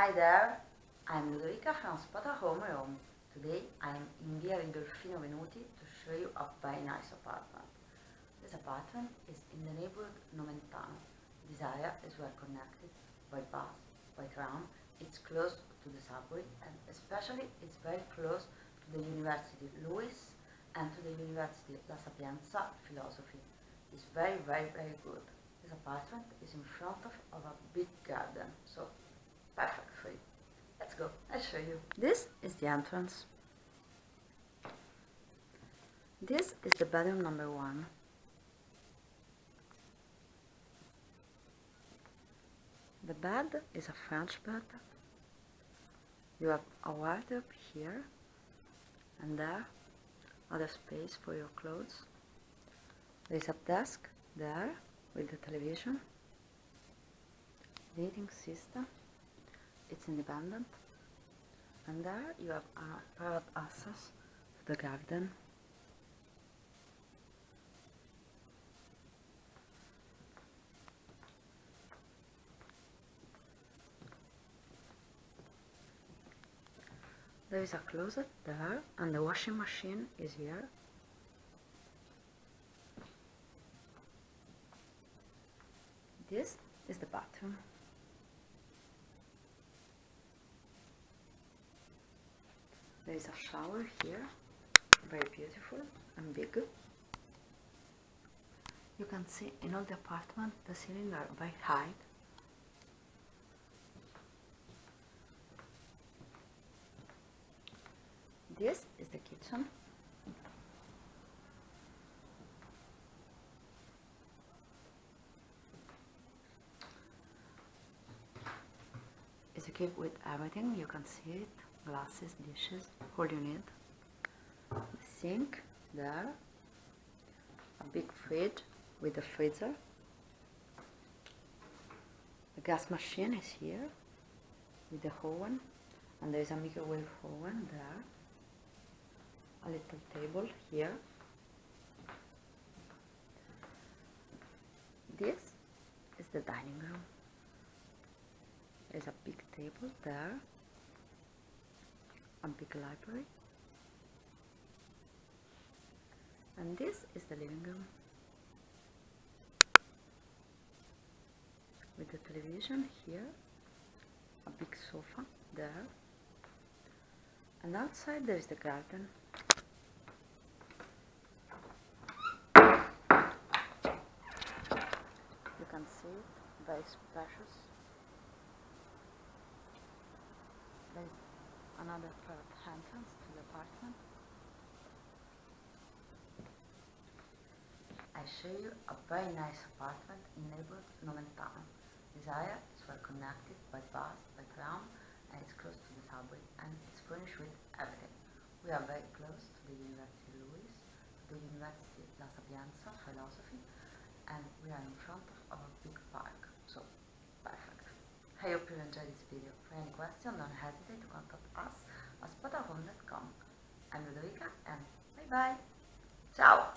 Hi there, I'm Ludovica from Spota Home Rome. Today I'm in Via Ridolfino Venuti to show you a very nice apartment. This apartment is in the neighborhood Nomentano. This area is well connected by bus, by tram, it's close to the subway, and especially it's very close to the University Lewis and to the University La Sapienza Philosophy. It's very good. This apartment is in front of a big garden, so perfect for you. Let's go, I'll show you. This is the entrance. This is the bedroom number 1. The bed is a French bed. You have a wardrobe here and there, other space for your clothes. There is a desk there with the television, heating system. It's independent, and there you have a private access to the garden. There is a closet there, and the washing machine is here. This is the bathroom. There is a shower here, very beautiful and big. You can see in all the apartment the ceilings are very high. This is the kitchen. It's equipped with everything, you can see it. Glasses, dishes, all you need. The sink there, a big fridge with a freezer. The gas machine is here with the oven, and there is a microwave oven there. A little table here. This is the dining room. There's a big table there. A big library, and this is the living room with the television here, a big sofa there, and outside there is the garden. You can see it, very spacious. There is another private entrance to the apartment. I show you a very nice apartment in neighborhood Nomentano. This area is well connected by bus, by tram, and it's close to the subway, and it's furnished with everything. We are very close to the University Lewis, to the University La Sapienza Philosophy, and we are in front of a big park, so perfect. I hope you enjoyed this video. For any question, don't hesitate to contact us at spotahome.com. I'm Ludovica, and bye bye! Ciao!